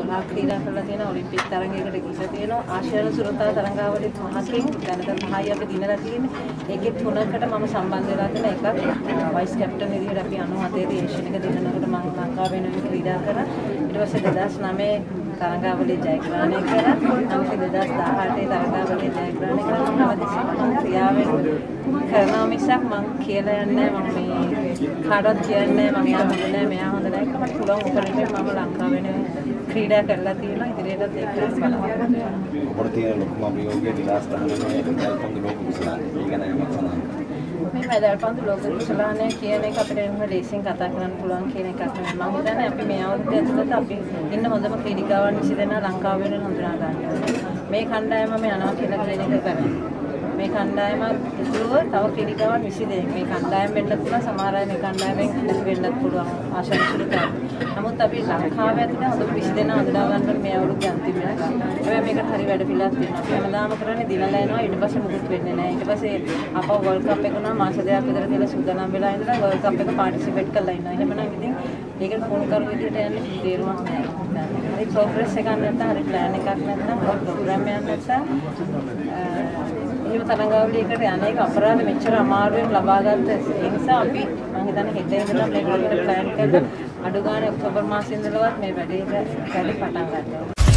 12ක් ක්‍රීඩා කරලා තියෙනවා. ඔලිම්පික් තරගයකට ගිහිල්ලා තියෙනවා. ආසියානු සුරතා තරගාවලිය 5කින් දැන් 5යි අපි දිනලා තියෙන්නේ. ඒකේ 3කට මම සම්බන්ධ වෙලා තියෙන එකක් වයිස් කැප්ටන් විදිහට අපි 97 දී ඒෂියන් එක දිනනකොට මම ලංකාව වෙනුවෙන් ක්‍රීඩා කරා. ඊට පස්සේ 2009 තරගාවලිය ජයග්‍රහණය කරා. ඊට 2018 තරගාවලිය ජයග්‍රහණය කරා. මම ක්‍රියාවෙන් කරනවා මිසක් මම කියලා යන්නේ මම මේ කාටවත් කියන්නේ මම යා හොඳ නැහැ මෙයා හොඳ නැහැ කමක් පුළුවන් උපරිමයෙන් මම ලංකාව වෙනුවෙන් ක්‍රීඩා කරලා තියෙනවා. ඉදිරියටත් ඒක කරන්න බලනවා. ඔබට තියෙන ලොකුම අභියෝගය විලාස් තහනමේ දැල්පොන්දු ලෝක කුසලාන. ඒක ගැන යමක් සඳහන් කරන්න. මේ දැල්පොන්දු ලෝක කුසලාන කියන එක අපිට එහෙම ලේසියෙන් කතා කරන්න පුළුවන් කියන එකක් නෙමෙයි. මම හිතන්නේ අපි මේ අවුරුද්ද ඇතුළත අපි ඉන්න හොඳම ක්‍රීඩිකාවන් 22 දෙනා ලංකාව වෙනුවෙන් හඳුනා ගන්නවා. මේ කණ්ඩායම මේ යනවා කියලා කියන එක බැහැ. මේ කණ්ඩායම ඉතුරුව තව ක්‍රීඩිකාවන් 22 මේ කණ්ඩායම වෙන්නත් පුළුවන් සමහර අය මේ කණ්ඩායමෙන් වෙන්නත් පුළුවන් ආශාවන්තයි. නමුත් අපි ලංකාවේ ඇතුළේ හොඳ 20 දෙනා හඳුනා ගන්න මේ අවුරුද්ද අන්තිම එක. හැබැයි මේකට හරි වැඩ පිළිවෙලක් තියෙනවා. අපි හැමදාම කරන්නේ දිනලා යනවා ඊට පස්සේ මුකුත් වෙන්නේ නැහැ. ඊට පස්සේ අපව වර්ල්ඩ් කප් එක නම් මාස දෙකක් විතර තියලා සූදානම් වෙලා ඉඳලා වර්ල්ඩ් කප් එක පාටිසිපේට් කරලා ඉන්නවා. එහෙමනම් ඉතින් ඒකට ෆෝන් කරු විදිහට යන්නේ තේරුමක් නැහැ. හරි ප්‍රෝග්‍රස් එකක් නැත්නම් හරි ප්ලෑන් එකක් නැත්නම් හරි ප්‍රෝග්‍රෑම් එකක් නැත්නම් එහෙම තරඟාවලියකට යන්නේක අපරාධ මෙච්චර අමාරුවෙන් ලබා ගත්ත ඒ නිසා අපි මම හිතන්නේ හෙට ඉඳලා මේකට ප්ලෑන් කරලා අඩු ගානේ ඔක්තෝබර් මාසෙ ඉඳලවත් මේ වැඩේ පටන් ගන්නවා.